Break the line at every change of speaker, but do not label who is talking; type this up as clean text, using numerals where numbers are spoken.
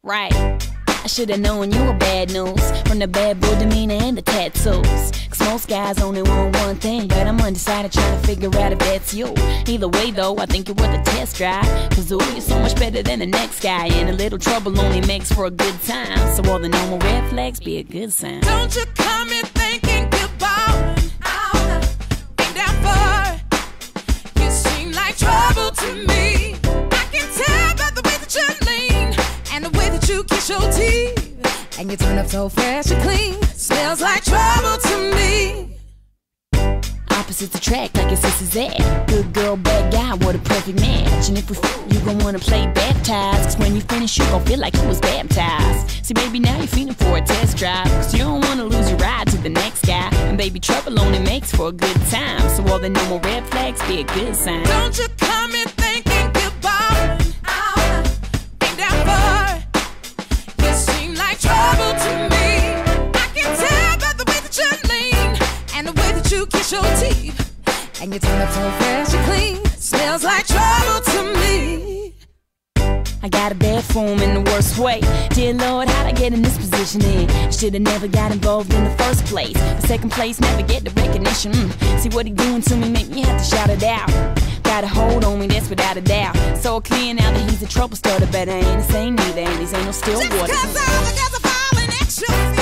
Right. I should've known you were bad news from the bad boy demeanor and the tattoos. Cause most guys only want one thing, but I'm undecided trying to figure out if that's you. Either way though, I think you're worth a test drive. Cause ooh, you're so much better than the next guy, and a little trouble only makes for a good time. So all the normal red flags be a good sign.
Don't you come in thinking you're ballin' out, been down for. You seem like trouble to me. I can tell by the way that you lean and the way that you kiss your teeth, and you turn up so fresh and clean. Smells like trouble to me.
Opposites attract like your sister's at. Good girl, bad guy, what a perfect match. And if we f***, you gon' wanna play baptized. Cause when you finish, you gon' feel like you was baptized. See, baby, now you're feeling for a test drive. Cause you don't wanna lose your ride to the next guy. And baby, trouble only makes for a good time. So all the normal red flags be a good sign.
Don't you come in thinking you're ballin' out, ain't down for. You seem like trouble to me. I can tell by the way that you lean and the way that you kiss your teeth, and you turn up so fresh and clean. Smells like trouble to me.
I got a bad form in the worst way. Dear Lord, how'd I get in this position in? Should've never got involved in the first place. The second place, never get the recognition. See what he doing to me, make me have to shout it out. Got a hold on me, that's without a doubt. So clear now that he's a trouble starter, but I ain't the same neither, and these ain't no still
Just
water.
cause all the girls are falling at you.